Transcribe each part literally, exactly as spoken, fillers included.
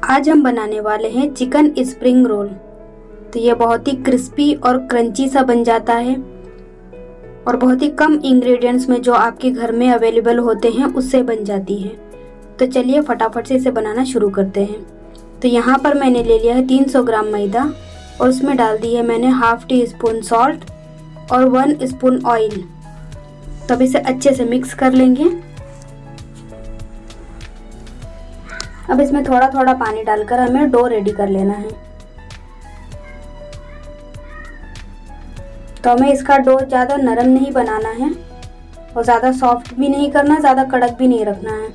आज हम बनाने वाले हैं चिकन स्प्रिंग रोल। तो ये बहुत ही क्रिस्पी और क्रंची सा बन जाता है और बहुत ही कम इंग्रेडिएंट्स में जो आपके घर में अवेलेबल होते हैं उससे बन जाती है। तो चलिए फटाफट से इसे बनाना शुरू करते हैं। तो यहाँ पर मैंने ले लिया है तीन सौ ग्राम मैदा और उसमें डाल दी है मैंने हाफ टी स्पून सॉल्ट और वन स्पून ऑयल। तो अब इसे अच्छे से मिक्स कर लेंगे। अब इसमें थोड़ा थोड़ा पानी डालकर हमें डो रेडी कर लेना है। तो हमें इसका डो ज़्यादा नरम नहीं बनाना है और ज़्यादा सॉफ्ट भी नहीं करना, ज़्यादा कड़क भी नहीं रखना है।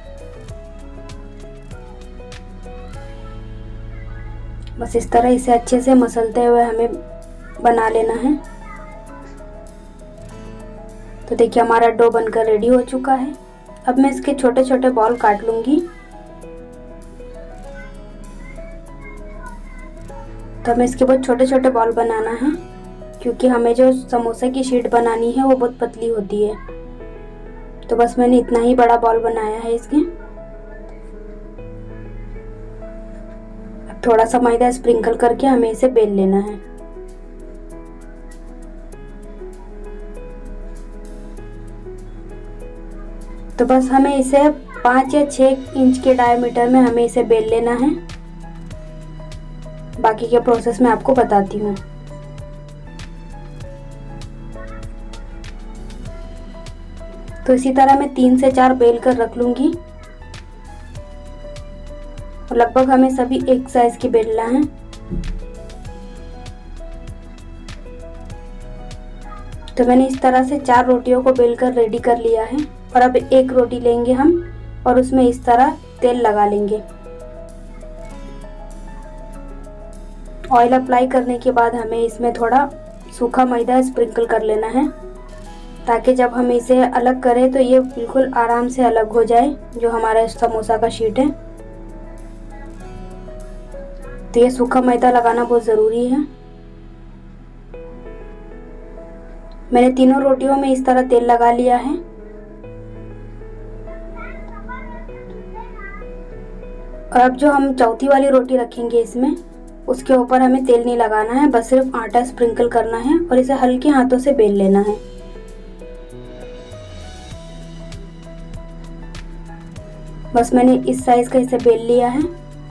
बस इस तरह इसे अच्छे से मसलते हुए हमें बना लेना है। तो देखिए हमारा डो बनकर रेडी हो चुका है। अब मैं इसके छोटे छोटे बॉल काट लूँगी। तो हमें इसके बहुत छोटे छोटे बॉल बनाना है क्योंकि हमें जो समोसे की शीट बनानी है वो बहुत पतली होती है। तो बस मैंने इतना ही बड़ा बॉल बनाया है इसके। अब थोड़ा सा मैदा स्प्रिंकल करके हमें इसे बेल लेना है। तो बस हमें इसे पाँच या छः इंच के डायमीटर में हमें इसे बेल लेना है। बाकी के प्रोसेस मैं आपको बताती हूँ। तो इसी तरह मैं तीन से चार बेल कर रख लूंगी और लगभग हमें सभी एक साइज की बेलना है। तो मैंने इस तरह से चार रोटियों को बेल कर रेडी कर लिया है और अब एक रोटी लेंगे हम और उसमें इस तरह तेल लगा लेंगे। ऑयल अप्लाई करने के बाद हमें इसमें थोड़ा सूखा मैदा स्प्रिंकल कर लेना है ताकि जब हम इसे अलग करें तो ये बिल्कुल आराम से अलग हो जाए जो हमारा समोसा का शीट है। तो ये सूखा मैदा लगाना बहुत ज़रूरी है। मैंने तीनों रोटियों में इस तरह तेल लगा लिया है। और अब जो हम चौथी वाली रोटी रखेंगे इसमें उसके ऊपर हमें तेल नहीं लगाना है, बस सिर्फ आटा स्प्रिंकल करना है और इसे हल्के हाथों से बेल लेना है। बस मैंने इस साइज का इसे बेल लिया है।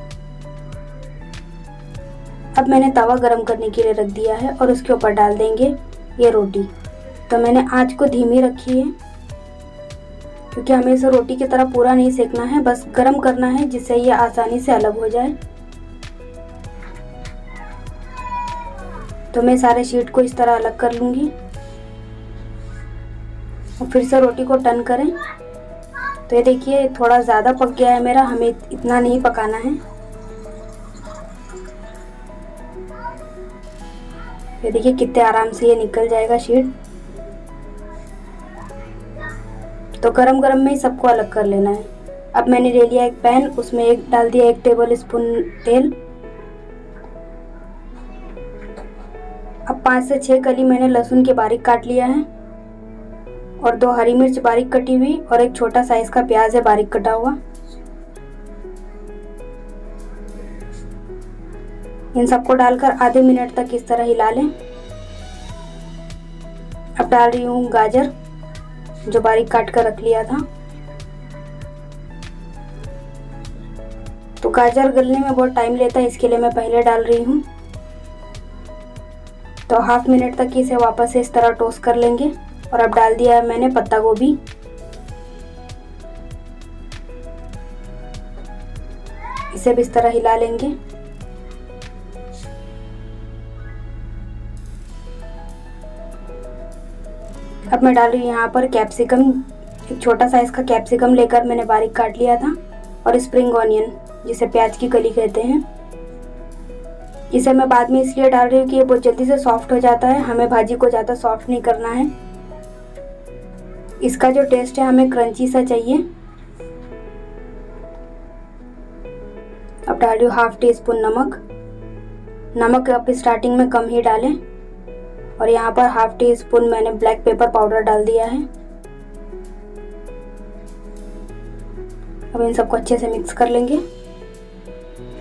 अब मैंने तवा गरम करने के लिए रख दिया है और उसके ऊपर डाल देंगे ये रोटी। तो मैंने आंच को धीमी रखी है क्योंकि हमें इसे रोटी की तरह पूरा नहीं सेकना है, बस गरम करना है जिससे ये आसानी से अलग हो जाए। तो मैं सारे शीट को इस तरह अलग कर लूँगी और फिर से रोटी को टर्न करें। तो ये देखिए थोड़ा ज़्यादा पक गया है मेरा, हमें इतना नहीं पकाना है। ये देखिए कितने आराम से ये निकल जाएगा शीट। तो गरम गरम में ही सबको अलग कर लेना है। अब मैंने ले लिया एक पैन, उसमें एक डाल दिया एक टेबल स्पून तेल। अब पाँच से छः कली मैंने लहसुन के बारीक काट लिया है और दो हरी मिर्च बारीक कटी हुई और एक छोटा साइज का प्याज है बारीक कटा हुआ। इन सबको डालकर आधे मिनट तक इस तरह हिला लें। अब डाल रही हूँ गाजर जो बारीक काट कर रख लिया था। तो गाजर गलने में बहुत टाइम लेता है, इसके लिए मैं पहले डाल रही हूँ। तो हाफ मिनट तक इसे वापस से इस तरह टोस्ट कर लेंगे। और अब डाल दिया है मैंने पत्ता गोभी। इसे भी इस तरह हिला लेंगे। अब मैं डाल रही हूँ यहाँ पर कैप्सिकम। एक छोटा साइज का कैप्सिकम लेकर मैंने बारीक काट लिया था और स्प्रिंग ऑनियन जिसे प्याज की कली कहते हैं। इसे मैं बाद में इसलिए डाल रही हूँ कि ये बहुत जल्दी से सॉफ्ट हो जाता है, हमें भाजी को ज़्यादा सॉफ्ट नहीं करना है। इसका जो टेस्ट है हमें क्रंची सा चाहिए। अब डाल रही हूँ हाफ टी स्पून नमक। नमक अब स्टार्टिंग में कम ही डालें। और यहाँ पर हाफ टी स्पून मैंने ब्लैक पेपर पाउडर डाल दिया है। अब इन सबको अच्छे से मिक्स कर लेंगे।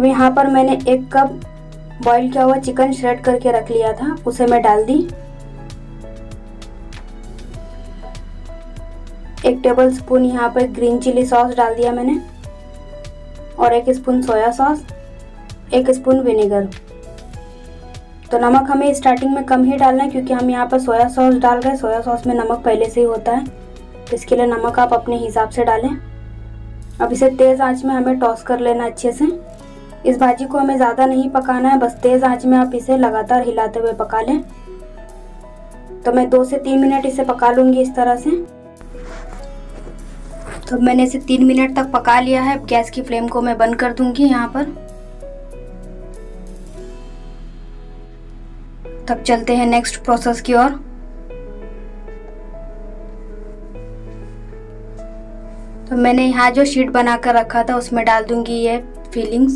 अब यहाँ पर मैंने एक कप बॉईल किया हुआ चिकन श्रेड करके रख लिया था, उसे मैं डाल दी। एक टेबल स्पून यहाँ पर ग्रीन चिली सॉस डाल दिया मैंने और एक स्पून सोया सॉस, एक स्पून विनेगर। तो नमक हमें स्टार्टिंग में कम ही डालना है क्योंकि हम यहाँ पर सोया सॉस डाल रहे हैं। सोया सॉस में नमक पहले से ही होता है, तो इसके लिए नमक आप अपने हिसाब से डालें। अब इसे तेज़ आंच में हमें टॉस कर लेना अच्छे से। इस भाजी को हमें ज़्यादा नहीं पकाना है, बस तेज़ आंच में आप इसे लगातार हिलाते हुए पका लें। तो मैं दो से तीन मिनट इसे पका लूँगी इस तरह से। तो मैंने इसे तीन मिनट तक पका लिया है। अब गैस की फ्लेम को मैं बंद कर दूँगी यहाँ पर। तब चलते हैं नेक्स्ट प्रोसेस की ओर। तो मैंने यहाँ जो शीट बनाकर रखा था उसमें डाल दूंगी ये फीलिंग्स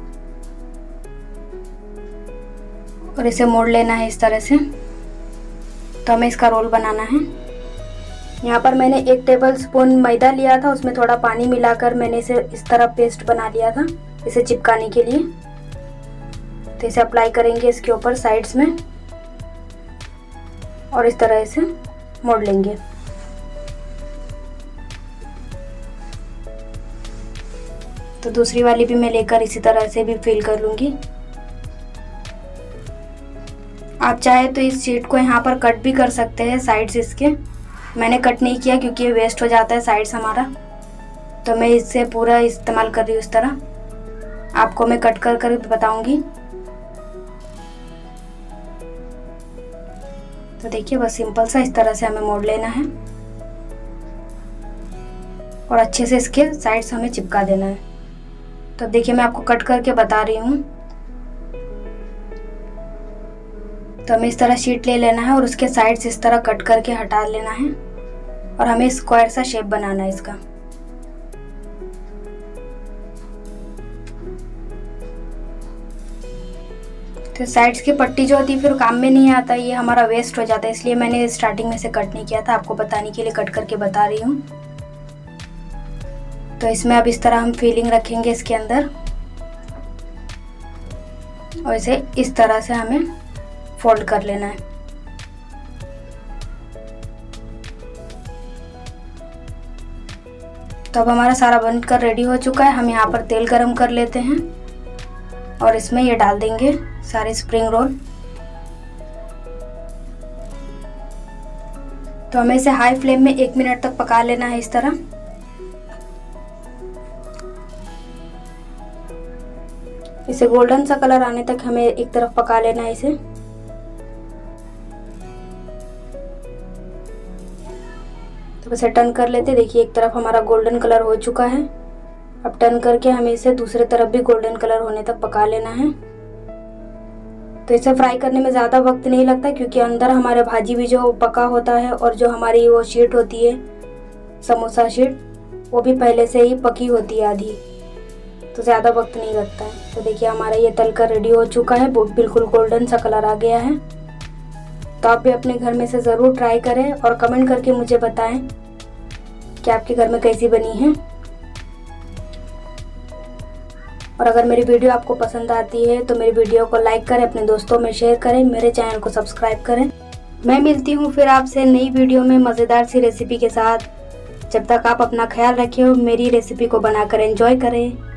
और इसे मोड़ लेना है इस तरह से। तो हमें इसका रोल बनाना है। यहाँ पर मैंने एक टेबल स्पून मैदा लिया था, उसमें थोड़ा पानी मिलाकर मैंने इसे इस तरह पेस्ट बना लिया था इसे चिपकाने के लिए। तो इसे अप्लाई करेंगे इसके ऊपर साइड्स में और इस तरह इसे मोड़ लेंगे। तो दूसरी वाली भी मैं लेकर इसी तरह से भी फिल कर लूँगी। आप चाहे तो इस शीट को यहाँ पर कट भी कर सकते हैं साइड्स इसके। मैंने कट नहीं किया क्योंकि ये वेस्ट हो जाता है साइड्स हमारा, तो मैं इससे पूरा इस्तेमाल कर रही हूँ इस तरह। आपको मैं कट कर कर बताऊँगी। तो देखिए बस सिंपल सा इस तरह से हमें मोड़ लेना है और अच्छे से इसके साइड्स हमें चिपका देना है। तो देखिए मैं आपको कट करके बता रही हूँ। तो हमें इस तरह शीट ले लेना है और उसके साइड्स इस तरह कट करके हटा लेना है और हमें स्क्वायर सा शेप बनाना है इसका। तो साइड्स की पट्टी जो होती है फिर काम में नहीं आता, ये हमारा वेस्ट हो जाता है, इसलिए मैंने स्टार्टिंग में से कट नहीं किया था। आपको बताने के लिए कट करके बता रही हूँ। तो इसमें अब इस तरह हम फीलिंग रखेंगे इसके अंदर और इसे इस तरह से हमें फोल्ड कर लेना है। तो अब हमारा सारा बनकर रेडी हो चुका है। हम यहाँ पर तेल गरम कर लेते हैं और इसमें ये डाल देंगे सारे स्प्रिंग रोल। तो हमें इसे हाई फ्लेम में एक मिनट तक पका लेना है इस तरह। इसे गोल्डन सा कलर आने तक हमें एक तरफ पका लेना है इसे। तो इसे टर्न कर लेते। देखिए एक तरफ हमारा गोल्डन कलर हो चुका है। अब टर्न करके हमें इसे दूसरे तरफ भी गोल्डन कलर होने तक पका लेना है। तो इसे फ्राई करने में ज़्यादा वक्त नहीं लगता क्योंकि अंदर हमारे भाजी भी जो पका होता है और जो हमारी वो शीट होती है समोसा शीट, वो भी पहले से ही पकी होती है आधी, तो ज़्यादा वक्त नहीं लगता है। तो देखिए हमारा ये तल कर रेडी हो चुका है, बिल्कुल गोल्डन सा कलर आ गया है। तो आप भी अपने घर में से ज़रूर ट्राई करें और कमेंट करके मुझे बताएं कि आपके घर में कैसी बनी है। और अगर मेरी वीडियो आपको पसंद आती है तो मेरी वीडियो को लाइक करें, अपने दोस्तों में शेयर करें, मेरे चैनल को सब्सक्राइब करें। मैं मिलती हूँ फिर आपसे नई वीडियो में मज़ेदार सी रेसिपी के साथ। जब तक आप अपना ख्याल रखें, मेरी रेसिपी को बनाकर एंजॉय करें।